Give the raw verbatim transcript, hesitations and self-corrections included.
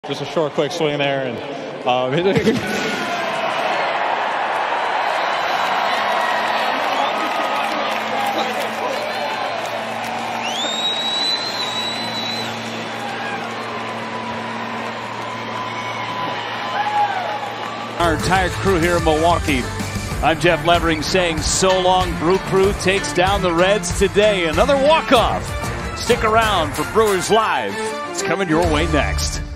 Just a short, quick swing there, and um, our entire crew here in Milwaukee. I'm Jeff Levering saying so long. Brew Crew takes down the Reds today. Another walk-off. Stick around for Brewers Live. It's coming your way next.